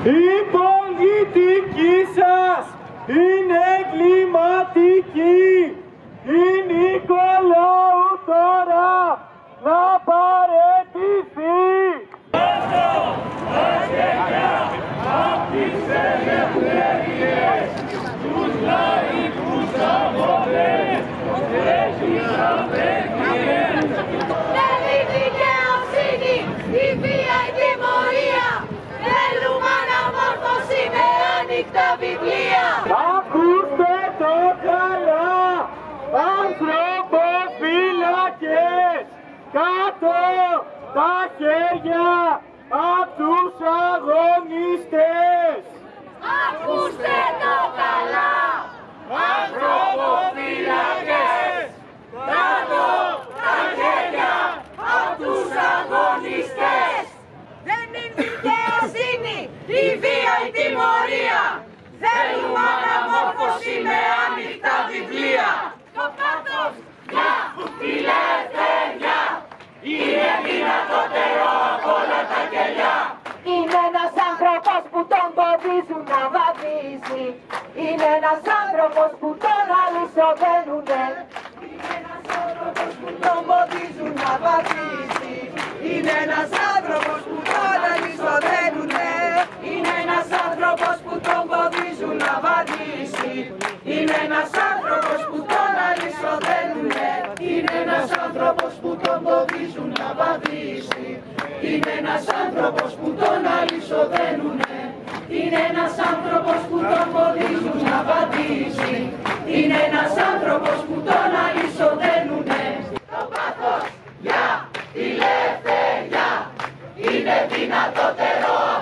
Η πολιτική σας είναι εγκληματική. Η Νικολάου τώρα να παραιτηθεί. Τα χέρια απ' τις ελευθερίες, τους λαϊκούς αγώνες, έχεις απεργίες. Θέλει δικαιοσύνη, η βία, η τιμωρία. Θέλουμε αναμόρφωση με ανοιχτά βιβλία. Ακούστε το καλά, ανθρωποφύλακες, κάτω τα χέρια απ' τους αγωνιστές. Ακούστε το καλά, Ανθρωποφύλακες, κάτω τα χέρια απ' τους αγωνιστές. δεν είναι δικαιοσύνη, η βία, η τιμωρία. Θέλουμε αναμόρφωση με ανοιχτά βιβλία. Το πάθος για Η ελευθερία είναι δυνατότερο από όλα τα κελιά. είναι ένας άνθρωπος που τον ποδίζουν να βαδίζει. Είναι ένας άνθρωπος που τον αλυσοδένουνε. Είναι ένας άνθρωπος που τον ποδίζουν να βαδίζει. Είναι ένας άνθρωπος που τον αλυσοδένουνε. Είναι ένας άνθρωπος που τον ποδίζουν να βαδίζει. Είναι ένας άνθρωπος που τον αλυσοδένουνε. Είναι ένας άνθρωπος που τον ποδίζουν να βαδίσει. Είναι ένας άνθρωπος που τον αλυσοδένουνε. Είναι ένας άνθρωπος που τον ποδίζουν να βαδίσει. Είναι ένας άνθρωπος που τον αλυσοδένουνε. Το πάθος για τη ελευθερία είναι δυνατότερο